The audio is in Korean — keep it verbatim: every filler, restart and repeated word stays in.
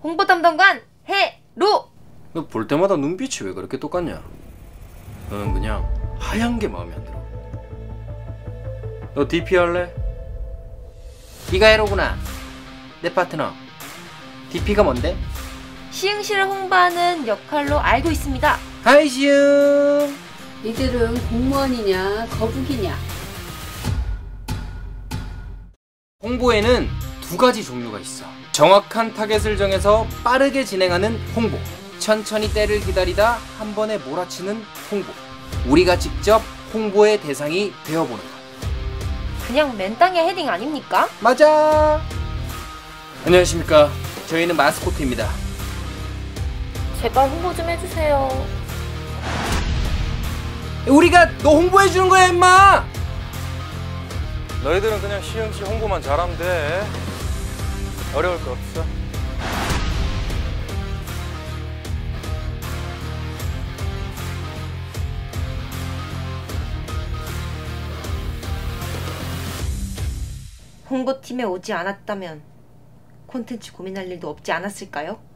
홍보 담당관 해로. 너 볼 때마다 눈빛이 왜 그렇게 똑같냐? 너는 그냥 하얀 게 마음에 안 들어. 너 디피 할래? 네가 해로구나. 내 파트너. 디피가 뭔데? 시흥시를 홍보하는 역할로 알고 있습니다. 하이 시흥. 니들은 공무원이냐 거북이냐? 홍보에는 두 가지 종류가 있어. 정확한 타겟을 정해서 빠르게 진행하는 홍보, 천천히 때를 기다리다 한 번에 몰아치는 홍보. 우리가 직접 홍보의 대상이 되어보는 것. 그냥 맨땅에 헤딩 아닙니까? 맞아. 안녕하십니까. 저희는 마스코트입니다. 제발 홍보 좀 해주세요. 우리가 너 홍보해주는 거야 임마. 너희들은 그냥 시흥시 홍보만 잘하면 돼. 어려울 거 없어. 홍보팀에 오지 않았다면 콘텐츠 고민할 일도 없지 않았을까요?